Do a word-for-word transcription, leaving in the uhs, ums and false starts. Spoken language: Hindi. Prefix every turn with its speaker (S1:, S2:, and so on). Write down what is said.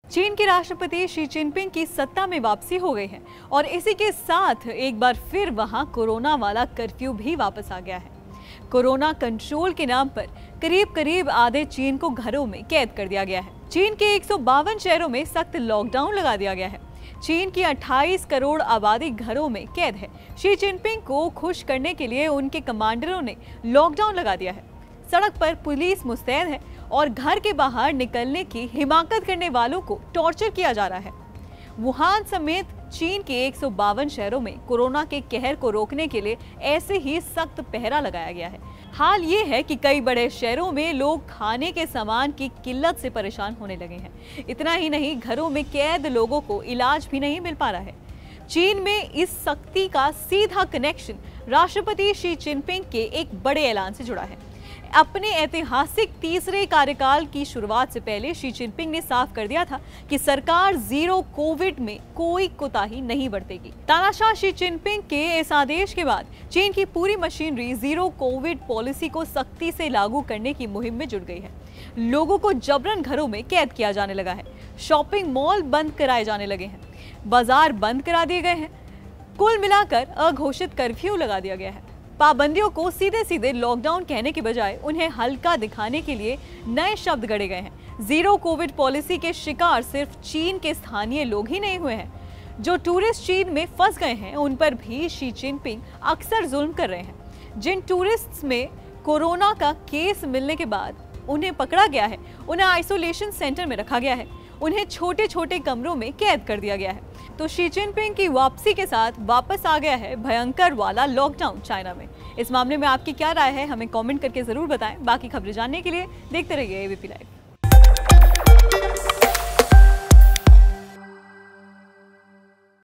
S1: चीन के राष्ट्रपति शी जिनपिंग की सत्ता में वापसी हो गई है और इसी के साथ एक बार फिर वहां कोरोना वाला कर्फ्यू भी वापस आ गया है। कोरोना कंट्रोल के नाम पर करीब करीब आधे चीन को घरों में कैद कर दिया गया है। चीन के एक सौ बावन शहरों में सख्त लॉकडाउन लगा दिया गया है। चीन की अट्ठाईस करोड़ आबादी घरों में कैद है। शी जिनपिंग को खुश करने के लिए उनके कमांडरों ने लॉकडाउन लगा दिया है। सड़क पर पुलिस मुस्तैद है और घर के बाहर निकलने की हिमाकत करने वालों को टॉर्चर किया जा रहा है। वुहान समेत चीन के एक सौ बावन शहरों में कोरोना के कहर को रोकने के लिए ऐसे ही सख्त पहरा लगाया गया है। हाल ये है कि कई बड़े शहरों में लोग खाने के सामान की किल्लत से परेशान होने लगे हैं। इतना ही नहीं, घरों में कैद लोगों को इलाज भी नहीं मिल पा रहा है। चीन में इस सख्ती का सीधा कनेक्शन राष्ट्रपति शी जिनपिंग के एक बड़े ऐलान से जुड़ा है। अपने ऐतिहासिक तीसरे कार्यकाल की शुरुआत से पहले शी जिनपिंग ने साफ कर दिया था कि सरकार जीरो कोविड में कोई कोताही नहीं बरतेगी। तानाशाह शी जिनपिंग के इस आदेश के बाद चीन की पूरी मशीनरी जीरो कोविड पॉलिसी को सख्ती से लागू करने की मुहिम में जुट गई है। लोगों को जबरन घरों में कैद किया जाने लगा है। शॉपिंग मॉल बंद कराए जाने लगे हैं। बाजार बंद करा दिए गए हैं। कुल मिलाकर अघोषित कर्फ्यू लगा दिया गया है। पाबंदियों को सीधे सीधे लॉकडाउन कहने के बजाय उन्हें हल्का दिखाने के लिए नए शब्द गढ़े गए हैं। जीरो कोविड पॉलिसी के शिकार सिर्फ चीन के स्थानीय लोग ही नहीं हुए हैं। जो टूरिस्ट चीन में फंस गए हैं उन पर भी शी जिनपिंग अक्सर जुल्म कर रहे हैं। जिन टूरिस्ट्स में कोरोना का केस मिलने के बाद उन्हें पकड़ा गया है, उन्हें आइसोलेशन सेंटर में रखा गया है। उन्हें छोटे छोटे कमरों में कैद कर दिया गया है। तो शी जिनपिंग की वापसी के साथ वापस आ गया है भयंकर वाला लॉकडाउन चाइना में। इस मामले में आपकी क्या राय है, हमें कमेंट करके जरूर बताएं। बाकी खबरें जानने के लिए देखते रहिए एबीपी लाइव।